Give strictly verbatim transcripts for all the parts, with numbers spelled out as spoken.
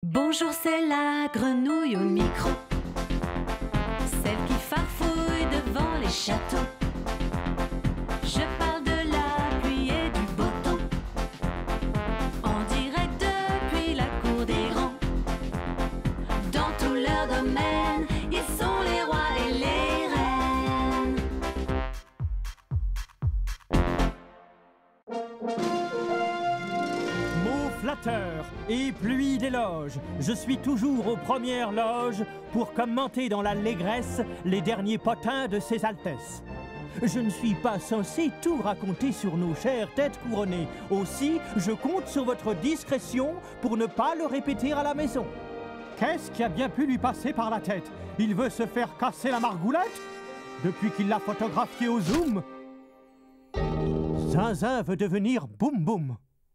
Bonjour, c'est la grenouille au micro, celle qui farfouille devant les châteaux. Je parle de la pluie et du beau temps, en direct depuis la cour des grands. Dans tout leur domaine, ils sont les rois et les reines. Mots flatteurs et pluie d'éloges, je suis toujours aux premières loges pour commenter dans l'allégresse les derniers potins de ses altesses. Je ne suis pas censé tout raconter sur nos chères têtes couronnées. Aussi, je compte sur votre discrétion pour ne pas le répéter à la maison. Qu'est-ce qui a bien pu lui passer par la tête? Il veut se faire casser la margoulette? Depuis qu'il l'a photographié au zoom, Zinzin veut devenir boum boum.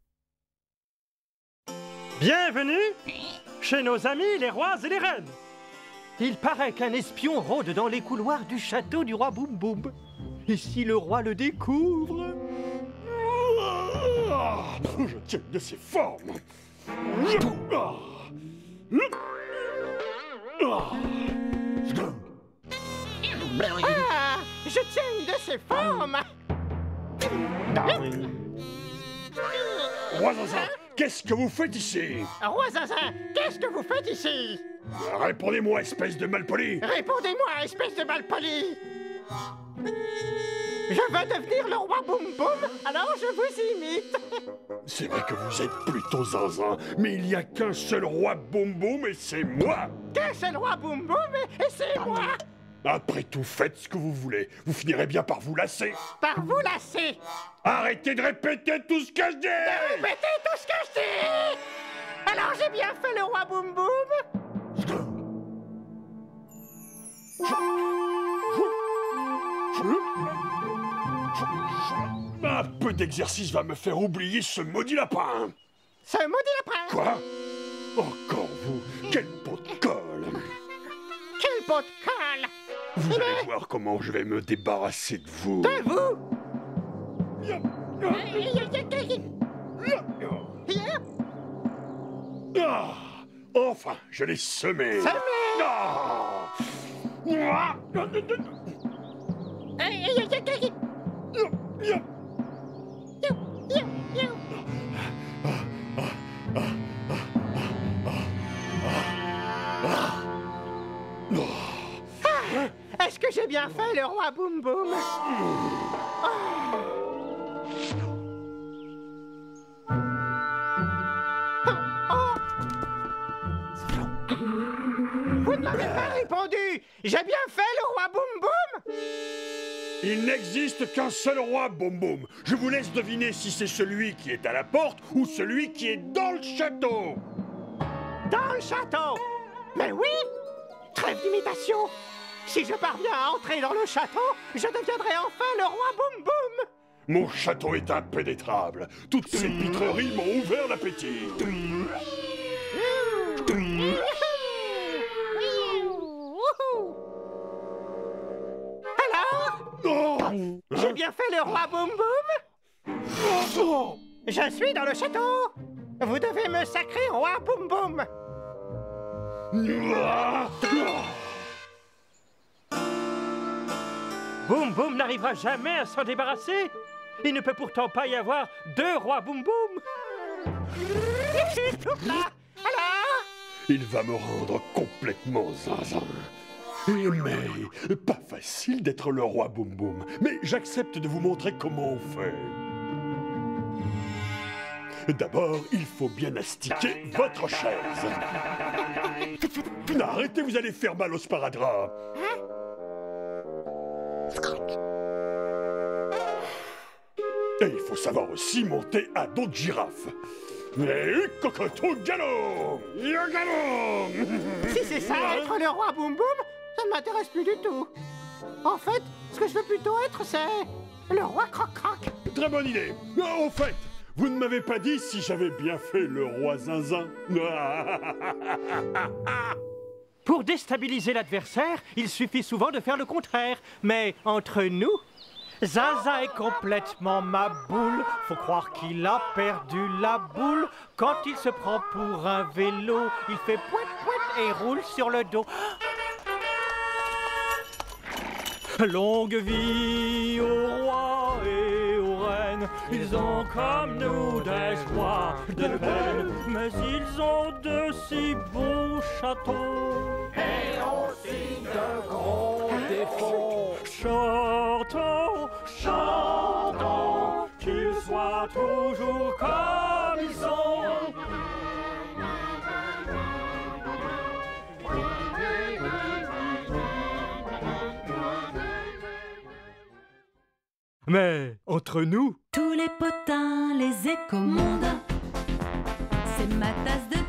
Bienvenue chez nos amis les rois et les reines. Il paraît qu'un espion rôde dans les couloirs du château du roi Boum Boum. Et si le roi le découvre... Je tiens de ses formes. Ah, je tiens de ses formes. Roi Zinzin, qu'est-ce que vous faites ici? Roi Zinzin, qu'est-ce que vous faites ici? Répondez-moi, espèce de malpoli. Répondez-moi, espèce de malpoli. Je veux devenir le roi Boum Boum, alors je vous imite. C'est vrai que vous êtes plutôt zinzin, mais il n'y a qu'un seul roi Boum Boum et c'est moi. Qu'un seul roi Boum Boum et c'est moi. Après tout, faites ce que vous voulez. Vous finirez bien par vous lasser. Par vous lasser. Arrêtez de répéter tout ce que je dis. De répéter tout ce que je dis. Alors j'ai bien fait le roi Boum Boum. Un peu d'exercice va me faire oublier ce maudit lapin. Ce maudit lapin. Quoi? Encore vous? Quelle peau de colle. Quelle peau de colle. Vous allez voir comment je vais me débarrasser de vous. De vous. Ah, enfin, je l'ai semé. Semé. Ah. Est-ce que j'ai bien fait le roi Boum Boum? Oh. Oh. Vous ne m'avez pas répondu. J'ai bien fait le roi Boum Boum? Il n'existe qu'un seul roi Boum Boum. Je vous laisse deviner si c'est celui qui est à la porte ou celui qui est dans le château. Dans le château? Mais oui. Trêve d'imitation. Si je parviens à entrer dans le château, je deviendrai enfin le roi Boum Boum. Mon château est impénétrable. Toutes ces pitreries m'ont ouvert l'appétit. Alors? Oh. J'ai bien fait le roi Boum Boum? Oh. Je suis dans le château. Vous devez me sacrer roi Boum Boum. Boum Boum n'arrivera jamais à s'en débarrasser. Il ne peut pourtant pas y avoir deux rois Boum Boum. Alors? Il va me rendre complètement zinzin. Mais pas facile d'être le roi Boum Boum. Mais j'accepte de vous montrer comment on fait. D'abord, il faut bien astiquer votre chaise. Arrêtez, vous allez faire mal au sparadrap. Et il faut savoir aussi monter à dos de girafe. Et cocotou galop! Galop! Si c'est ça, être le roi Boum Boum, ça ne m'intéresse plus du tout. En fait, ce que je veux plutôt être, c'est le roi Croc-Croc. Très bonne idée. Au fait, vous ne m'avez pas dit si j'avais bien fait le roi Zinzin. Pour déstabiliser l'adversaire, il suffit souvent de faire le contraire. Mais entre nous, Zinzin est complètement ma boule. Faut croire qu'il a perdu la boule. Quand il se prend pour un vélo, il fait pouet pouet et roule sur le dos. Longue vie au roi et aux reines, ils ont comme nous des joies, des peines, mais ils ont de si beaux châteaux et aussi de gros défauts. Chantons, chantons, qu'ils soient toujours comme ils sont. Mais entre nous, tous les potins, les écomondes, c'est ma tasse de